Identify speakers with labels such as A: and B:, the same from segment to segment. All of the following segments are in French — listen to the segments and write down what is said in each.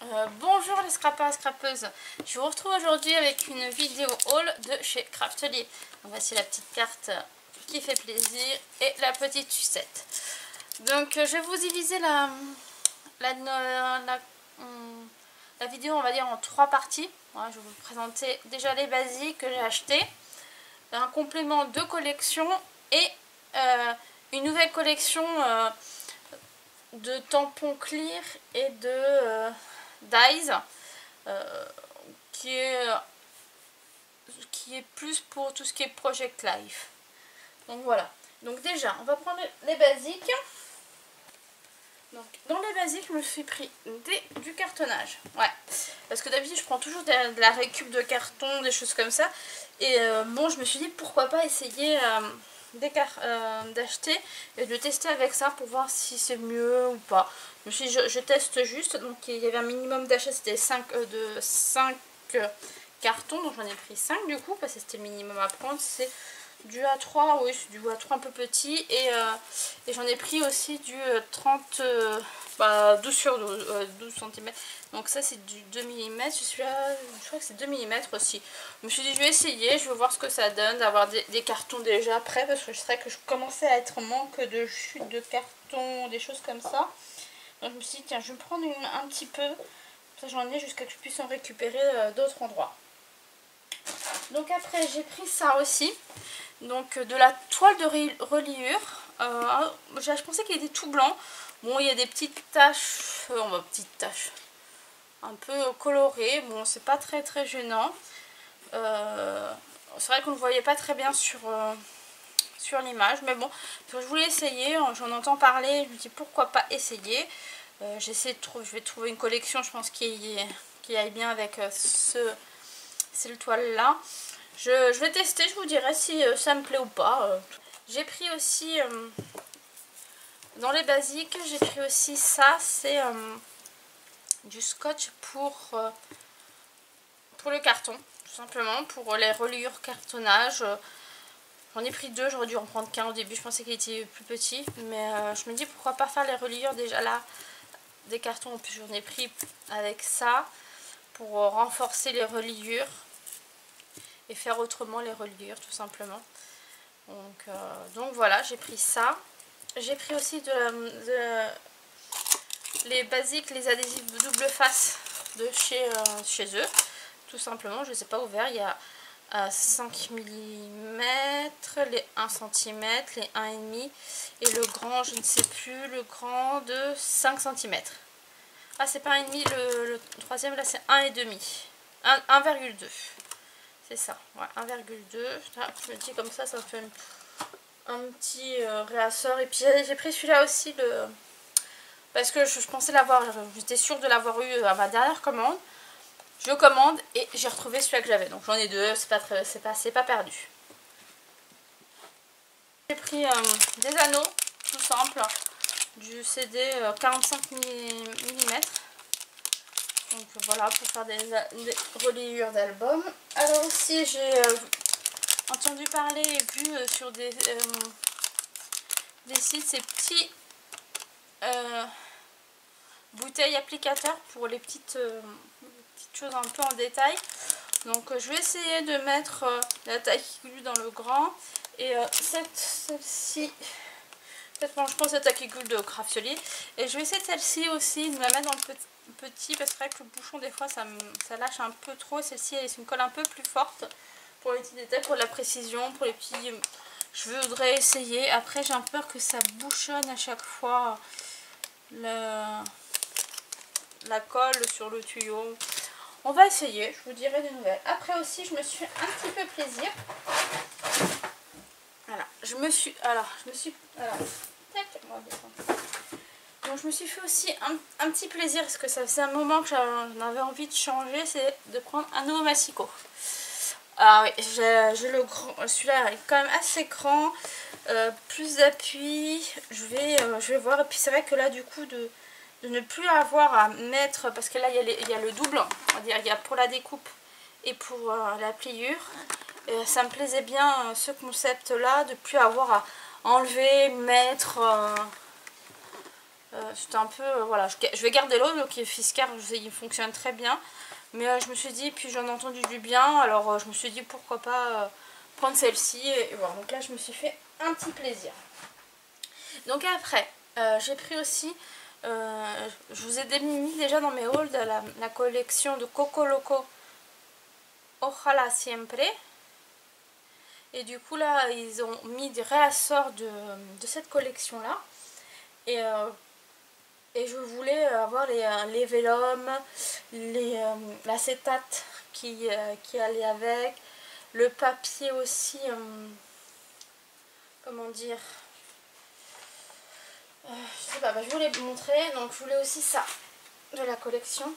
A: Bonjour les scrappeurs et scrappeuses, je vous retrouve aujourd'hui avec une vidéo haul de chez Craftelier. Donc voici la petite carte qui fait plaisir et la petite sucette. Donc je vais vous diviser la vidéo, on va dire, en trois parties. Voilà, je vais vous présenter déjà les basiques que j'ai achetés, un complément de collection et une nouvelle collection de tampons clear et de dyes qui est plus pour tout ce qui est Project Life. Donc voilà. Donc déjà, on va prendre les basiques. Donc dans les basiques, je me suis pris du cartonnage. Ouais. Parce que d'habitude, je prends toujours de la récup de carton, des choses comme ça. Et bon, je me suis dit pourquoi pas essayer d'acheter et de tester avec ça pour voir si c'est mieux ou pas. Je me suis dit, je teste juste. Donc il y avait un minimum d'achat, c'était 5 cartons. Donc j'en ai pris 5 du coup, parce que c'était le minimum à prendre. C'est du A3, oui, c'est du A3 un peu petit. Et j'en ai pris aussi du 12 sur 12 cm. Donc ça c'est du 2 mm. Je crois que c'est 2 mm aussi. Je me suis dit je vais essayer, je vais voir ce que ça donne d'avoir des cartons déjà prêts. Parce que je sais que je commençais à être en manque de chute de carton, des choses comme ça. Donc je me suis dit tiens, je vais me prendre un petit peu. Ça j'en ai jusqu'à que je puisse en récupérer d'autres endroits. Donc après j'ai pris ça aussi. Donc de la toile de reliure. Je pensais qu'il était tout blanc. Bon, il y a des petites taches, un peu colorées. Bon, c'est pas très gênant. C'est vrai qu'on ne le voyait pas très bien sur l'image, mais bon, je voulais essayer. J'en entends parler, je me dis pourquoi pas essayer. Je vais trouver une collection, je pense, qui aille bien avec cette toile là. Je vais tester, je vous dirai si ça me plaît ou pas. J'ai pris aussi, dans les basiques, j'ai pris aussi ça, c'est du scotch pour le carton, tout simplement, pour les reliures cartonnage. J'en ai pris 2, j'aurais dû en prendre qu'un au début, je pensais qu'il était plus petit, mais je me dis pourquoi pas faire les reliures déjà là, des cartons, en plus j'en ai pris avec ça, pour renforcer les reliures. Et faire autrement les reliures tout simplement. Donc voilà, j'ai pris ça. J'ai pris aussi les basiques, les adhésifs de double face de chez eux. Tout simplement, je ne les ai pas ouverts. Il y a 5 mm, les 1 cm, les 1,5 et le grand, je ne sais plus, le grand de 5 cm. Ah, c'est pas 1,5, le troisième là c'est 1,5. 1,2. C'est ça, ouais, 1,2. Je me dis comme ça me fait un petit réassort. Et puis j'ai pris celui-là aussi, parce que je pensais l'avoir, j'étais sûre de l'avoir eu à ma dernière commande. Je commande et j'ai retrouvé celui-là que j'avais. Donc j'en ai deux, c'est pas perdu. J'ai pris des anneaux, tout simple, du CD 45 mm. Donc voilà, pour faire des reliures d'albums. Alors aussi j'ai entendu parler et vu sur des sites ces petits bouteilles applicateurs pour les petites choses un peu en détail. Donc je vais essayer de mettre la taille qui coule dans le grand. Et celle-ci, peut-être je pense la taille qui coule de Craftelier. Et je vais essayer de celle-ci aussi, de la mettre dans le petit, parce que le bouchon des fois ça lâche un peu trop. Celle-ci elle est une colle un peu plus forte pour les petits détails, pour la précision, pour les petits. Je voudrais essayer. Après j'ai un peur que ça bouchonne à chaque fois la colle sur le tuyau. On va essayer, je vous dirai des nouvelles. Après aussi je me suis un petit peu plaisir. Voilà, donc je me suis fait aussi un petit plaisir, parce que ça faisait un moment que j'en avais envie de changer, c'est de prendre un nouveau massicot. Ah oui, j'ai le grand, celui-là est quand même assez grand, plus d'appui, je vais voir. Et puis c'est vrai que là du coup de ne plus avoir à mettre, parce que là il y a le double, on va dire, il y a pour la découpe et pour la pliure. Et ça me plaisait bien ce concept là, de plus avoir à enlever, mettre C'était un peu, voilà, je vais garder l'autre, le Fiskars, il fonctionne très bien. Mais je me suis dit, puis j'en ai entendu du bien, alors je me suis dit pourquoi pas prendre celle-ci. Et voilà, donc là je me suis fait un petit plaisir. Donc après, j'ai pris aussi, je vous ai mis déjà dans mes hauls la collection de Coco Loco Ojalá Siempre. Et du coup là, ils ont mis des réassorts de cette collection-là. Et je voulais avoir les vélums, l'acétate qui allait avec, le papier aussi, comment dire, je sais pas, je voulais vous montrer, donc je voulais aussi ça de la collection.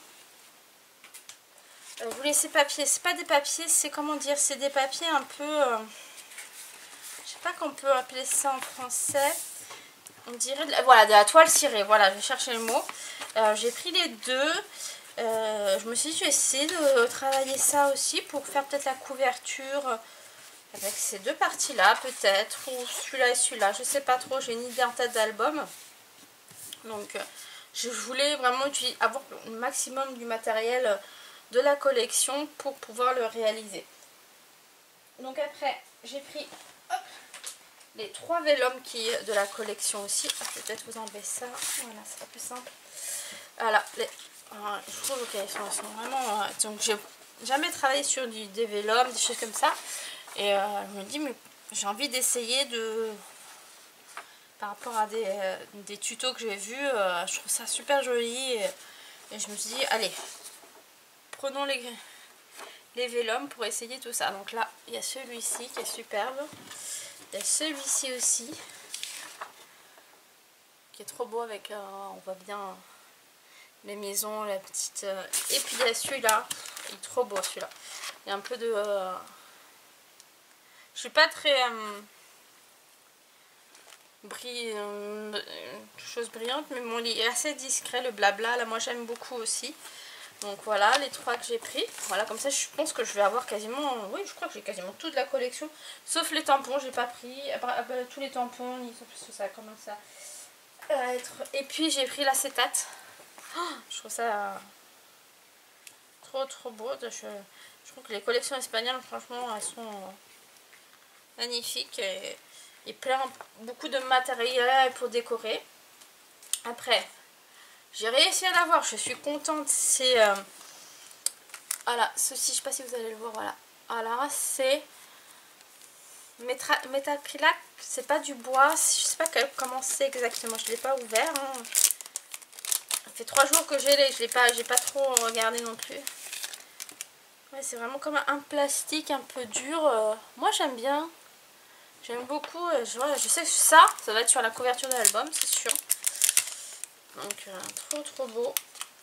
A: Je voulais ces papiers, c'est pas des papiers, c'est comment dire, c'est des papiers un peu, je sais pas qu'on peut appeler ça en français. On dirait voilà, de la toile cirée, voilà, je vais chercher le mot. J'ai pris les deux. Je me suis dit, je vais essayer de travailler ça aussi pour faire peut-être la couverture avec ces deux parties-là, peut-être. Ou celui-là et celui-là, je sais pas trop, j'ai une idée en tête d'album. Donc, je voulais vraiment avoir le maximum du matériel de la collection pour pouvoir le réaliser. Donc après, j'ai pris les 3 vélums de la collection aussi. Je vais peut-être vous enlever ça. Voilà, c'est pas plus simple. Voilà, je trouve qu'elles sont vraiment... donc j'ai jamais travaillé sur des vélums, des choses comme ça. Et je me dis, mais j'ai envie d'essayer par rapport à des tutos que j'ai vus, je trouve ça super joli. Et je me suis dit, allez, prenons les vélums pour essayer tout ça. Donc là, il y a celui-ci qui est superbe. Il y a celui-ci aussi, qui est trop beau avec, on voit bien les maisons, la petite... et puis il y a celui-là, il est trop beau celui-là. Il y a un peu de... je suis pas très... chose brillante, mais bon, il est assez discret, le blabla. Là, moi, j'aime beaucoup aussi. Donc voilà, les 3 que j'ai pris. Voilà, comme ça, je pense que je vais avoir quasiment... Oui, je crois que j'ai quasiment toute la collection. Sauf les tampons, j'ai pas pris. Tous les tampons, ça commence à être... Et puis, j'ai pris l'acétate. Oh, je trouve ça trop beau. Je trouve que les collections espagnoles, franchement, elles sont magnifiques. Et beaucoup de matériel pour décorer. Après... j'ai réussi à l'avoir, je suis contente. C'est voilà, ceci, je sais pas si vous allez le voir, voilà. Voilà, c'est métacrylac, c'est pas du bois, je sais pas comment c'est exactement, je l'ai pas ouvert. Hein. Ça fait 3 jours que j'ai pas trop regardé non plus. Ouais, c'est vraiment comme un plastique un peu dur. Moi j'aime bien, j'aime beaucoup. Je sais que ça va être sur la couverture de l'album, c'est sûr. Donc trop beau.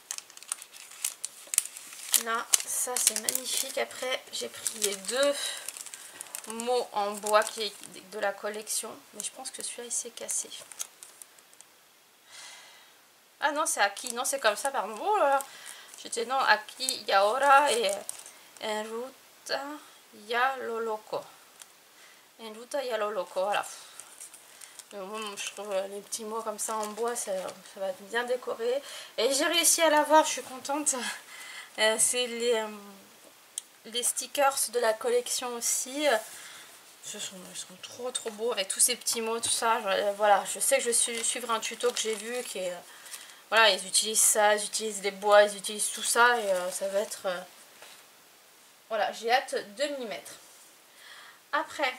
A: Là, ça c'est magnifique. Après, j'ai pris les 2 mots en bois qui est de la collection. Mais je pense que celui-là, il s'est cassé. Ah non, c'est Aquí. Non, c'est comme ça, pardon. Oh là là. J'étais non, Aquí y ahora et En ruta ya lo loco. En ruta ya lo loco, voilà. Mais bon, je trouve les petits mots comme ça en bois, ça va bien décorer. Et j'ai réussi à l'avoir, je suis contente. C'est les stickers de la collection aussi. Ils sont trop beaux avec tous ces petits mots, tout ça. Voilà, je sais que je vais suivre un tuto que j'ai vu qui est... voilà, ils utilisent ça, ils utilisent les bois, ils utilisent tout ça et ça va être... voilà, j'ai hâte de m'y mettre. Après...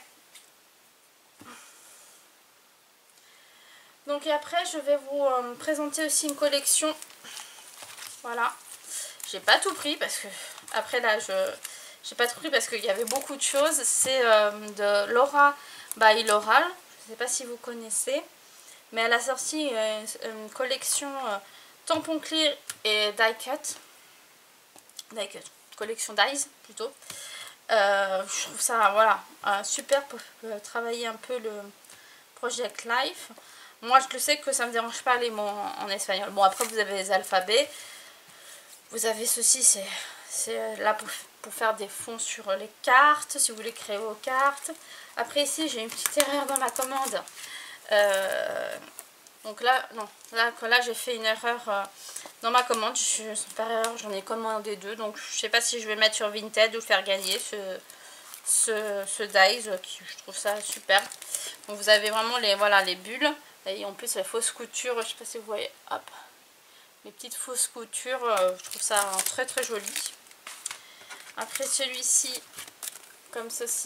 A: donc et après, je vais vous présenter aussi une collection. Voilà. J'ai pas tout pris parce que... après là, j'ai pas tout pris parce qu'il y avait beaucoup de choses. C'est de Laura by Loral. Je sais pas si vous connaissez. Mais elle a sorti une collection tampon clear et die cut. Collection dyes plutôt. Je trouve ça voilà, super pour travailler un peu le Project Life. Moi je le sais que ça me dérange pas les mots en espagnol. Bon après vous avez les alphabets. Vous avez ceci, c'est là pour faire des fonds sur les cartes, si vous voulez créer vos cartes. Après ici j'ai une petite erreur dans ma commande. Donc là, non, là j'ai fait une erreur dans ma commande. Sans faire erreur, j'en ai commandé 2. Donc je sais pas si je vais le mettre sur Vinted ou faire gagner ce dies, qui je trouve ça super. Donc vous avez vraiment les bulles. Et en plus la fausse couture, je sais pas si vous voyez, hop, les petites fausses coutures, je trouve ça très très joli. Après celui-ci, comme ceci,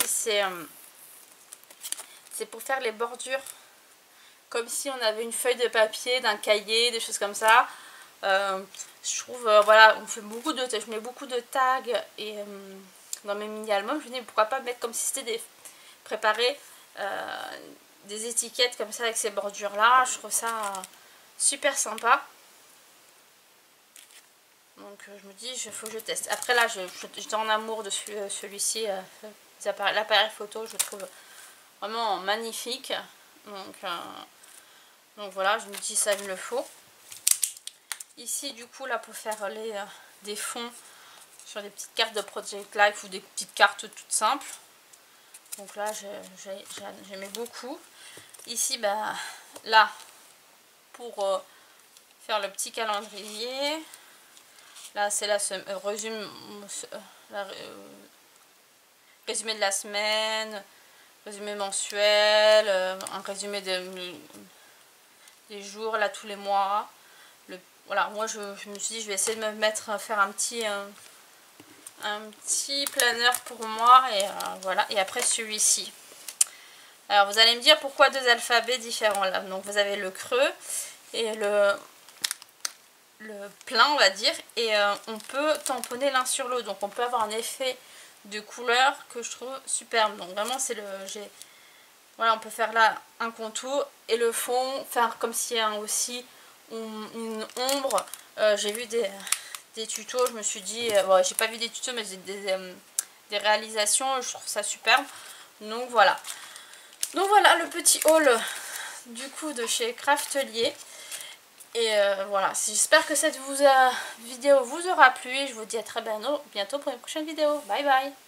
A: c'est pour faire les bordures, comme si on avait une feuille de papier, d'un cahier, des choses comme ça. Je trouve, voilà, je mets beaucoup de tags et dans mes mini-albums, je me dis pourquoi pas mettre comme si c'était préparer des étiquettes comme ça avec ces bordures là. Je trouve ça super sympa. Donc je me dis, il faut que je teste. Après là, j'étais en amour de celui-ci, l'appareil photo, je le trouve vraiment magnifique. Donc voilà, je me dis ça il me le faut. Ici du coup là pour faire des fonds sur des petites cartes de Project Life ou des petites cartes toutes simples. Donc là j'aimais beaucoup. Ici là pour faire le petit calendrier. Là c'est résumé de la semaine, résumé mensuel, un résumé des jours là tous les mois. Voilà, moi je me suis dit je vais essayer de faire un petit planeur pour moi et voilà. Et après celui-ci. Alors vous allez me dire pourquoi 2 alphabets différents là. Donc vous avez le creux et le plein on va dire, et on peut tamponner l'un sur l'autre, donc on peut avoir un effet de couleur que je trouve superbe. Donc vraiment c'est voilà, on peut faire là un contour et le fond faire comme s'il y a aussi une ombre. J'ai vu des tutos, je me suis dit bon, j'ai pas vu des tutos mais des réalisations, je trouve ça superbe. Donc voilà le petit haul du coup de chez Craftelier. Et voilà, j'espère que cette vidéo vous aura plu et je vous dis à très bientôt pour une prochaine vidéo. Bye bye.